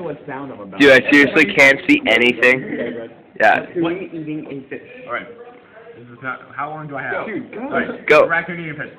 what sound I'm about. Dude, I seriously can't see anything. Yeah. What? Eating a fish. Alright. This is not, how long do I have? Dude, go. Alright. Go. Raccoon eating fish.